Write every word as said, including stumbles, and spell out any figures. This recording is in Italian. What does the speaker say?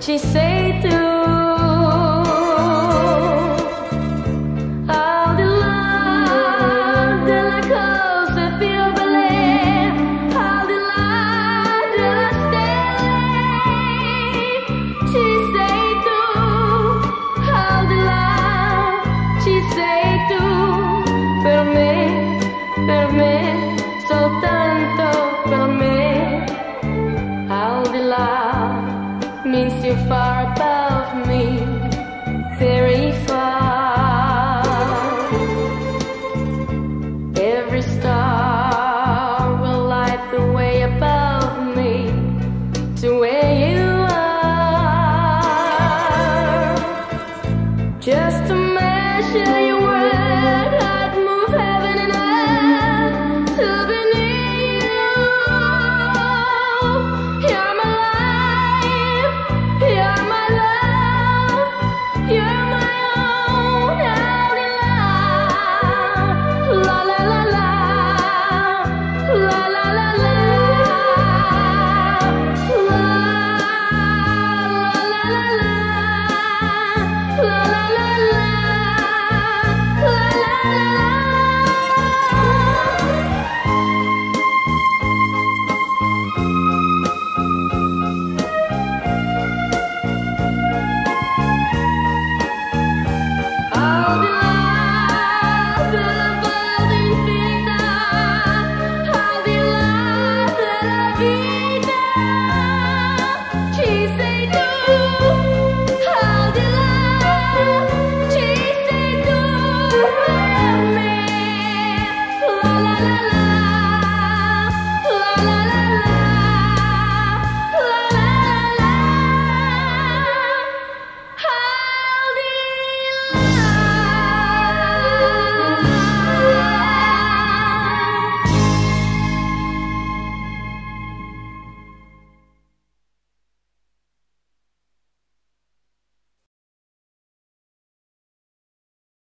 ci sei tu. Al di là delle cose più belle, al di là delle stelle, ci sei tu. Al di là ci sei tu, per me, per me, soltanto per me. Al di là means you're far apart.